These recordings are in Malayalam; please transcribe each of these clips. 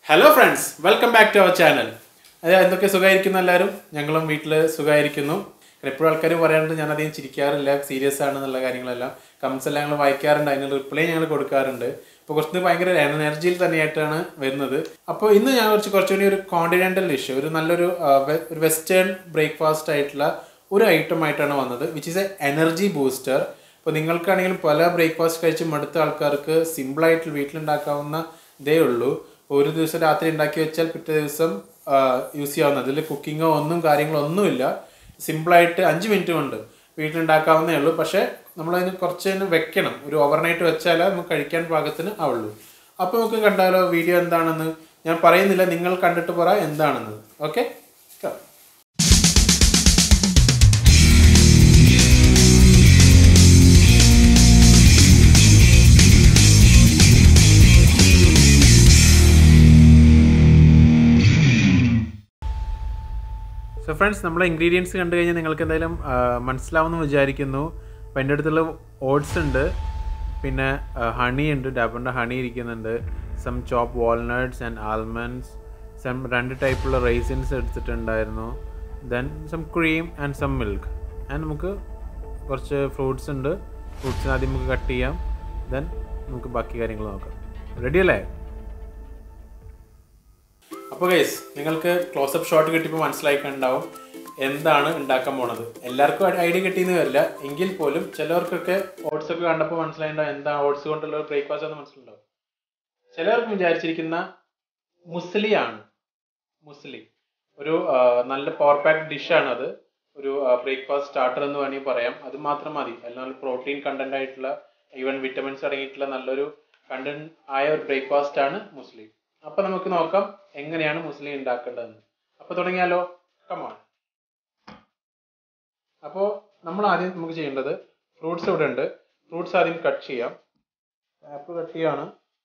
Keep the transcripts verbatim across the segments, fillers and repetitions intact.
Hello friends, welcome back to our channel. അതെ എന്തൊക്കെ സുഖമായിരിക്കുന്നു എല്ലാവരും ഞങ്ങളും വീട്ടിൽ സുഖമായിരിക്കുന്നു എപ്പോഴും ആൾക്കാർ പറയാറുണ്ട് ഞാൻ അധികം ചിരിക്കാറില്ല സീരിയസ് ആണെന്നുള്ള കാര്യങ്ങളെല്ലാം കമൻസ് എല്ലാം ഞങ്ങൾ വായിക്കാറുണ്ട് അതിനുള്ള റിപ്ലൈ ഞങ്ങൾ കൊടുക്കാറുണ്ട് ഇപ്പോൾ കുറച്ച് ഭയങ്കര എനർജിയിൽ തന്നെയായിട്ടാണ് വരുന്നത് അപ്പോൾ ഇന്ന് ഞാൻ കുറച്ച് കുറച്ചുകൂടി ഒരു കോണ്ടിനെൻ്റൽ ഡിഷ് ഒരു നല്ലൊരു ഒരു വെസ്റ്റേൺ ബ്രേക്ക്ഫാസ്റ്റ് ആയിട്ടുള്ള ഒരു ഐറ്റം ആയിട്ടാണ് വന്നത് which is a energy booster അപ്പോൾ നിങ്ങൾക്കാണെങ്കിലും പല ബ്രേക്ക്ഫാസ്റ്റ് കഴിച്ച് മടുത്ത ആൾക്കാർക്ക് സിമ്പിളായിട്ട് വീട്ടിലുണ്ടാക്കാവുന്ന ഇതേ ഉള്ളൂ ഒരു ദിവസം രാത്രി ഉണ്ടാക്കി വെച്ചാൽ പിറ്റേ ദിവസം യൂസ് ചെയ്യാവുന്ന അതിൽ കുക്കിങ്ങോ ഒന്നും കാര്യങ്ങളോ ഒന്നുമില്ല സിമ്പിളായിട്ട് അഞ്ച് മിനിറ്റ് കൊണ്ട് വീട്ടിലുണ്ടാക്കാവുന്നേ ഉള്ളൂ പക്ഷേ നമ്മളതിന് കുറച്ച് വെക്കണം ഒരു ഓവർനൈറ്റ് വെച്ചാലേ നമുക്ക് കഴിക്കാൻ പാകത്തിന് ആവുള്ളൂ അപ്പോൾ നമുക്ക് കണ്ടാലോ വീഡിയോ എന്താണെന്ന് ഞാൻ പറയുന്നില്ല നിങ്ങൾ കണ്ടിട്ട് പറ എന്താണെന്ന് ഓക്കെ സോ ഫ്രണ്ട്സ് നമ്മളെ ഇൻഗ്രീഡിയൻസ് കണ്ടു കഴിഞ്ഞാൽ നിങ്ങൾക്ക് എന്തായാലും മനസ്സിലാവുമെന്ന് വിചാരിക്കുന്നു അപ്പോൾ എൻ്റെ അടുത്തുള്ള ഓട്സ് ഉണ്ട് പിന്നെ ഹണി ഉണ്ട് ഡാബറിൻ്റെ ഹണി ഇരിക്കുന്നുണ്ട് some chop walnuts and almonds some രണ്ട് ടൈപ്പുള്ള റൈസിൻസ് എടുത്തിട്ടുണ്ടായിരുന്നു then some cream and some milk and നമുക്ക് കുറച്ച് ഫ്രൂട്ട്സ് ഉണ്ട് ഫ്രൂട്ട്സിന് ആദ്യം നമുക്ക് കട്ട് ചെയ്യാം ദെൻ നമുക്ക് ബാക്കി കാര്യങ്ങൾ നോക്കാം റെഡി അല്ലേ അപ്പോൾ ഗൈസ് നിങ്ങൾക്ക് ക്ലോസപ്പ് ഷോട്ട് കിട്ടിയപ്പോൾ മനസ്സിലായിട്ടുണ്ടാവും എന്താണ് ഉണ്ടാക്കാൻ പോണത് എല്ലാവർക്കും ഐഡിയ കിട്ടിയെന്ന് വരില്ല എങ്കിൽ പോലും ചിലവർക്കൊക്കെ ഓട്സ് ഒക്കെ കണ്ടപ്പോൾ മനസ്സിലായിട്ടുണ്ടാവും എന്താ ഓട്സ് കൊണ്ടുള്ള ഒരു ബ്രേക്ക്ഫാസ്റ്റ് എന്ന് മനസ്സിലുണ്ടാവും ചിലവർക്ക് വിചാരിച്ചിരിക്കുന്ന മുസ്ലി ആണ് മുസ്ലി ഒരു നല്ല പവർ പാക്ക് ഡിഷാണ് അത് ഒരു ബ്രേക്ക്ഫാസ്റ്റ് സ്റ്റാർട്ടർ എന്ന് വേണമെങ്കിൽ പറയാം അത് മാത്രം മതി അല്ലെങ്കിൽ പ്രോട്ടീൻ കണ്ടന്റ് ആയിട്ടുള്ള ഈവൻ വിറ്റമിൻസ് അടങ്ങിയിട്ടുള്ള നല്ലൊരു കണ്ടന്റ് ആയ ഒരു ബ്രേക്ക്ഫാസ്റ്റ് ആണ് മുസ്ലി അപ്പോൾ നമുക്ക് നോക്കാം എങ്ങനെയാണ് മുസ്ലി ഉണ്ടാക്കേണ്ടതെന്ന് അപ്പോൾ തുടങ്ങിയാലോ കമോൺ അപ്പോൾ നമ്മൾ ആദ്യം നമുക്ക് ചെയ്യേണ്ടത് ഫ്രൂട്ട്സ് ഇവിടെ ഉണ്ട് ഫ്രൂട്ട്സ് ആദ്യം കട്ട് ചെയ്യാം ആപ്പിൾ കട്ട് ചെയ്യാണ്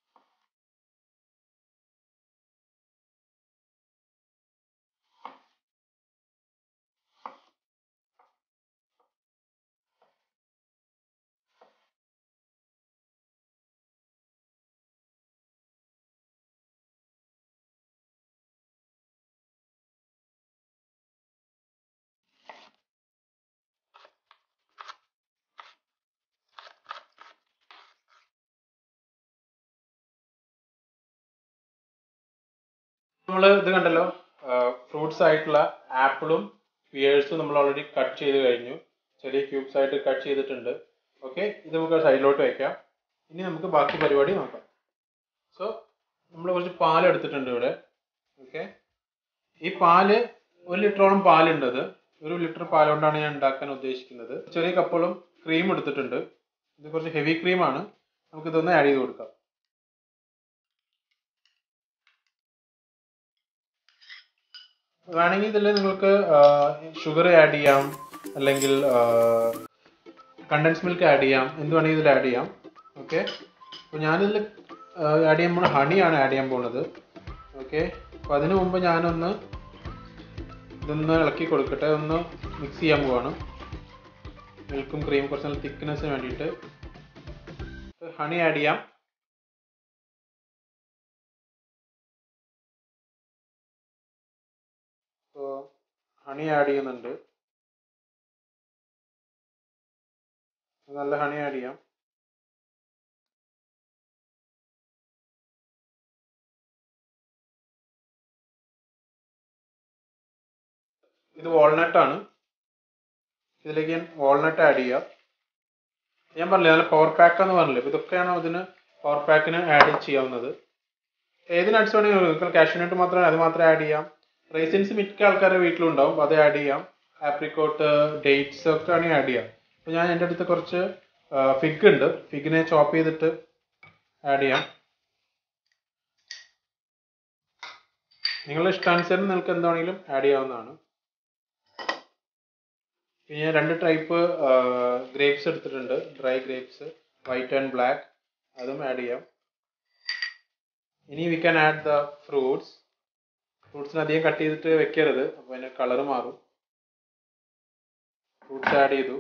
നമ്മൾ ഇത് കണ്ടല്ലോ ഫ്രൂട്ട്സ് ആയിട്ടുള്ള ആപ്പിളും പിയേഴ്സും നമ്മൾ ഓൾറെഡി കട്ട് ചെയ്ത് കഴിഞ്ഞു ചെറിയ ക്യൂബ്സ് ആയിട്ട് കട്ട് ചെയ്തിട്ടുണ്ട് ഓക്കെ ഇത് നമുക്ക് സൈഡിലോട്ട് വയ്ക്കാം ഇനി നമുക്ക് ബാക്കി പരിപാടി നോക്കാം സോ നമ്മൾ കുറച്ച് പാൽ എടുത്തിട്ടുണ്ട് ഇവിടെ ഓക്കെ ഈ പാല് ഒരു ലിറ്ററോളം പാലുണ്ട് അത് ഒരു ലിറ്റർ പാൽ കൊണ്ടാണ് ഞാൻ ഉണ്ടാക്കാൻ ഉദ്ദേശിക്കുന്നത് ചെറിയ കപ്പോളം ക്രീം എടുത്തിട്ടുണ്ട് ഇത് കുറച്ച് ഹെവി ക്രീമാണ് നമുക്ക് ഇതൊന്ന് ആഡ് ചെയ്ത് കൊടുക്കാം വേണമെങ്കിൽ ഇതിൽ നിങ്ങൾക്ക് ഷുഗർ ആഡ് ചെയ്യാം അല്ലെങ്കിൽ കണ്ടൻസ് മിൽക്ക് ആഡ് ചെയ്യാം എന്ത് വേണമെങ്കിൽ ഇതിൽ ആഡ് ചെയ്യാം ഓക്കെ അപ്പോൾ ഞാനിതിൽ ആഡ് ചെയ്യുമ്പോൾ ഹണിയാണ് ആഡ് ചെയ്യാൻ പോകുന്നത് ഓക്കെ അപ്പോൾ അതിനു മുമ്പ് ഞാനൊന്ന് ഇതൊന്ന് ഇളക്കി കൊടുക്കട്ടെ ഒന്ന് മിക്സ് ചെയ്യാൻ പോവാണ് മിൽക്കും ക്രീം കുറച്ച് നല്ല തിക്നെസ്സിന് വേണ്ടിയിട്ട് ഹണി ആഡ് ചെയ്യാം ഹണി ആഡ് ചെയ്യുന്നുണ്ട് നല്ല ഹണി ആഡ് ചെയ്യാം ഇത് വാൾനട്ട് ആണ് ഇതിലേക്ക് ഞാൻ വാൾനട്ട് ആഡ് ചെയ്യാം ഞാൻ പറഞ്ഞില്ലേ നല്ല പവർ പാക്ക് എന്ന് പറഞ്ഞില്ലേ അപ്പോൾ ഇതൊക്കെയാണ് ഇതിന് പവർ പാക്കിന് ആഡ് ചെയ്യാവുന്നത് ഏത് നട്ട്സ് വേണമെങ്കിലും നിങ്ങൾക്ക് കാഷ്യൂ നട്ട് മാത്രമേ അത് മാത്രമേ ആഡ് ചെയ്യാം റൈസിൻസ് മിക്ക ആൾക്കാരുടെ വീട്ടിലുണ്ടാവും അത് ആഡ് ചെയ്യാം ആപ്രിക്കോട്ട് ഡേറ്റ്സ് ഒക്കെ ആണെങ്കിൽ ആഡ് ചെയ്യാം അപ്പോൾ ഞാൻ എൻ്റെ അടുത്ത് കുറച്ച് ഫിഗ് ഉണ്ട് ഫിഗിനെ ചോപ്പ് ചെയ്തിട്ട് ആഡ് ചെയ്യാം നിങ്ങളുടെ ഇഷ്ടാനുസരണം നിങ്ങൾക്ക് എന്താണെങ്കിലും ആഡ് ചെയ്യാവുന്നതാണ് പിന്നെ രണ്ട് ടൈപ്പ് ഗ്രേപ്സ് എടുത്തിട്ടുണ്ട് dry grapes white and black അതും ആഡ് ചെയ്യാം ഇനി we can add the fruits ഫ്രൂട്ട്സിന് അധികം കട്ട് ചെയ്തിട്ട് വെക്കരുത് അപ്പോൾ അതിൻ്റെ കളർ മാറും ഫ്രൂട്ട്സ് ആഡ് ചെയ്തു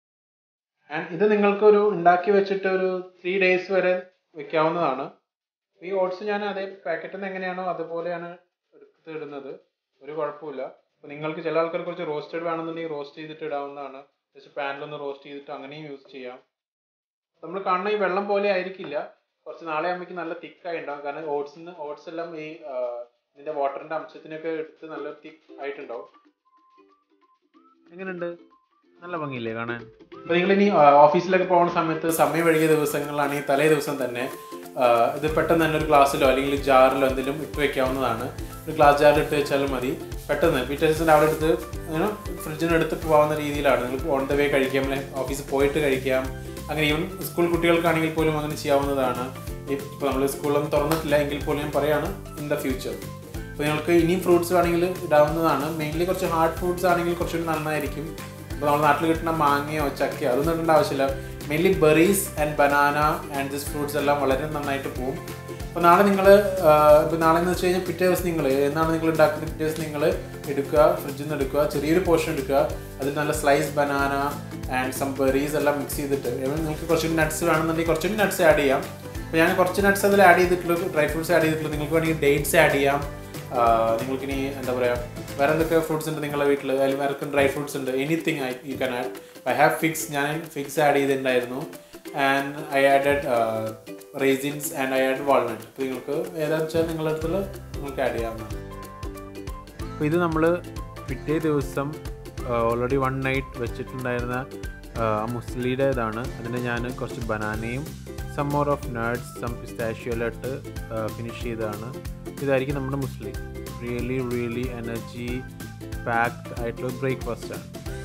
ആൻഡ് ഇത് നിങ്ങൾക്കൊരു ഉണ്ടാക്കി വെച്ചിട്ട് ഒരു ത്രീ ഡേയ്സ് വരെ വെക്കാവുന്നതാണ് ഈ ഓട്സ് ഞാൻ അതേ പാക്കറ്റിൽ നിന്ന് എങ്ങനെയാണോ അതുപോലെയാണ് എടുത്ത് ഇടുന്നത്, ഒരു കുഴപ്പമില്ല. അപ്പോൾ നിങ്ങൾക്ക് ചില ആൾക്കാർ കുറച്ച് റോസ്റ്റഡ് വേണമെന്നുണ്ടെങ്കിൽ റോസ്റ്റ് ചെയ്തിട്ട് ഇടാവുന്നതാണ്. ജസ്റ്റ് പാനിലൊന്ന് റോസ്റ്റ് ചെയ്തിട്ട് അങ്ങനെയും യൂസ് ചെയ്യാം. നമ്മൾ കാണുന്ന ഈ വെള്ളം പോലെ ആയിരിക്കില്ല, കുറച്ച് നാളെ ആകുമ്പോഴേക്കും നല്ല തിക്കായി ഉണ്ടാവും. കാരണം ഓട്സിന് ഓട്സ് എല്ലാം ഈ ഇതിൻ്റെ വാട്ടറിൻ്റെ അംശത്തിനൊക്കെ എടുത്ത് നല്ല തിക്ക് ആയിട്ടുണ്ടാവും. എങ്ങനെയുണ്ട്? നല്ല ഭംഗിയില്ലേ കാണാൻ? അപ്പോൾ നിങ്ങളിനി ഓഫീസിലൊക്കെ പോകുന്ന സമയത്ത് സമയം വൈകിയ ദിവസങ്ങളാണെങ്കിൽ തലേ ദിവസം തന്നെ ഇത് പെട്ടെന്ന് തന്നെ ഒരു ഗ്ലാസ്സിലോ അല്ലെങ്കിൽ ജാറിലോ എന്തെങ്കിലും ഇട്ട് വെക്കാവുന്നതാണ്. ഒരു ഗ്ലാസ് ജാറിൽ ഇട്ട് വെച്ചാലും മതി. പെട്ടെന്ന് പിറ്റേ ദിവസം അവിടെ എടുത്ത് അങ്ങനെ ഫ്രിഡ്ജിന് എടുത്ത് പോകാവുന്ന രീതിയിലാണ്. നിങ്ങൾക്ക് ഓൺ ദ വേ കഴിക്കാം, ഓഫീസിൽ പോയിട്ട് കഴിക്കാം. അങ്ങനെ ഈവൻ സ്കൂൾ കുട്ടികൾക്കാണെങ്കിൽ പോലും അങ്ങനെ ചെയ്യാവുന്നതാണ്. ഇപ്പോൾ നമ്മൾ സ്കൂളൊന്നും തുറന്നിട്ടില്ല എങ്കിൽ പോലും ഞാൻ പറയുകയാണ് ഇൻ ദ ഫ്യൂച്ചർ. അപ്പോൾ നിങ്ങൾക്ക് ഇനിയും ഫ്രൂട്ട്സ് വേണമെങ്കിൽ ഇടാവുന്നതാണ്. മെയിൻലി കുറച്ച് ഹാർഡ് ഫ്രൂട്ട്സ് ആണെങ്കിൽ കുറച്ചുകൂടി നന്നായിരിക്കും. ഇപ്പോൾ നമ്മുടെ നാട്ടിൽ കിട്ടുന്ന മാങ്ങയോ ചക്കയോ അതൊന്നും ഇടേണ്ട ആവശ്യമില്ല. Mainly berries and banana and this fruits എല്ലാം വളരെ നന്നായിട്ട് പോകും. അപ്പോൾ നാളെ നിങ്ങൾ ഇപ്പോൾ നാളെ എന്ന് വെച്ച് കഴിഞ്ഞാൽ പിറ്റേ ദിവസം നിങ്ങൾ എന്നാണ് നിങ്ങൾ ഉണ്ടാക്കുന്നത്, പിറ്റേ ദിവസം നിങ്ങൾ എടുക്കുക, ഫ്രിഡ്ജിൽ നിന്ന് എടുക്കുക, ചെറിയൊരു പോർഷൻ എടുക്കുക, അതിൽ നല്ല slice banana and some berries എല്ലാം മിക്സ് ചെയ്തിട്ട്, നിങ്ങൾക്ക് കുറച്ചുകൂടി നട്ട്സ് വേണമെന്നുണ്ടെങ്കിൽ കുറച്ചുകൂടി നട്ട്സ് ആഡ് ചെയ്യാം. അപ്പോൾ ഞാൻ കുറച്ച് നട്ട്സ് അതിൽ ആഡ് ചെയ്തിട്ടുള്ളൂ, ഡ്രൈ ഫ്രൂട്ട്സ് ആഡ് ചെയ്തിട്ടുള്ളൂ. നിങ്ങൾക്ക് വേണമെങ്കിൽ ഡേറ്റ്സ് ആഡ് ചെയ്യാം. നിങ്ങൾക്കിനി എന്താ പറയുക, വേറെ എന്തൊക്കെ ഫ്രൂട്ട്സ് ഉണ്ട് നിങ്ങളുടെ വീട്ടിൽ, അതിൽ വേറെ ഡ്രൈ ഫ്രൂട്ട്സ് ഉണ്ട്, anything I you can add. I have figs, ഞാൻ ഫിഗ്സ് ആഡ് ചെയ്തിട്ടുണ്ടായിരുന്നു. And I added raisins and I add walnut. അപ്പോൾ നിങ്ങൾക്ക് ഏതാണെന്ന് വെച്ചാൽ നിങ്ങളുടെ അടുത്തുള്ള നിങ്ങൾക്ക് ആഡ് ചെയ്യാവുന്നതാണ്. അപ്പോൾ ഇത് നമ്മൾ പിറ്റേ ദിവസം ഓൾറെഡി വൺ നൈറ്റ് വെച്ചിട്ടുണ്ടായിരുന്ന മുസ്ലിയുടെ ഇതാണ്. അതിന് ഞാൻ കുറച്ച് ബനാനയും some more of nuts some pistachio ഇട്ട് ഫിനിഷ് ചെയ്തതാണ്. ഇതായിരിക്കും നമ്മുടെ muesli. Really really energy packed ആയിട്ടുള്ള ബ്രേക്ക്ഫാസ്റ്റാണ്.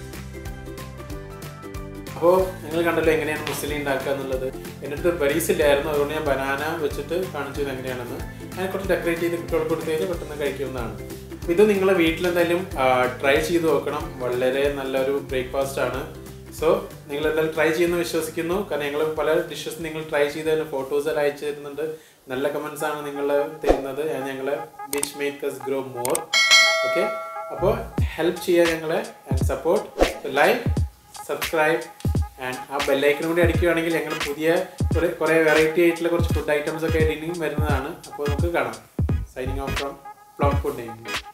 അപ്പോൾ നിങ്ങൾ കണ്ടല്ലോ എങ്ങനെയാണ് മുസ്ലി ഉണ്ടാക്കുക എന്നുള്ളത്. എൻ്റെ അടുത്ത് ബെറീസ് ഇല്ലായിരുന്നു, അതുകൊണ്ട് ഞാൻ ബനാന വെച്ചിട്ട് കാണിച്ചത് എങ്ങനെയാണെന്ന്. ഞാൻ കുറച്ച് ഡെക്കറേറ്റ് ചെയ്ത് കുട്ടികൾക്ക് കൊടുത്തു കഴിഞ്ഞാൽ പെട്ടെന്ന് കഴിക്കുന്നതാണ്. ഇത് നിങ്ങൾ വീട്ടിലെന്തായാലും ട്രൈ ചെയ്ത് നോക്കണം. വളരെ നല്ലൊരു ബ്രേക്ക്ഫാസ്റ്റ് ആണ്. സോ നിങ്ങൾ എന്തായാലും ട്രൈ ചെയ്യുന്നു വിശ്വസിക്കുന്നു. കാരണം ഞങ്ങൾ പല ഡിഷസ് നിങ്ങൾ ട്രൈ ചെയ്തതിന് ഫോട്ടോസ് എല്ലാം അയച്ചു തരുന്നുണ്ട്. നല്ല കമൻസ് ആണ് നിങ്ങൾ തരുന്നത്. ഞങ്ങളെ which make us grow more. Okay, അപ്പോൾ ഹെൽപ്പ് ചെയ്യുക ഞങ്ങളെ and support. Like, subscribe and ആ ബെല്ലൈക്കനും കൂടി അടിക്കുകയാണെങ്കിൽ ഞങ്ങൾ പുതിയ കുറേ കുറേ വെറൈറ്റി ആയിട്ടുള്ള കുറച്ച് ഫുഡ് ഐറ്റംസ് ഒക്കെ ഇനിയും വരുന്നതാണ്. അപ്പോൾ നമുക്ക് കാണാം. Signing off from plum food name.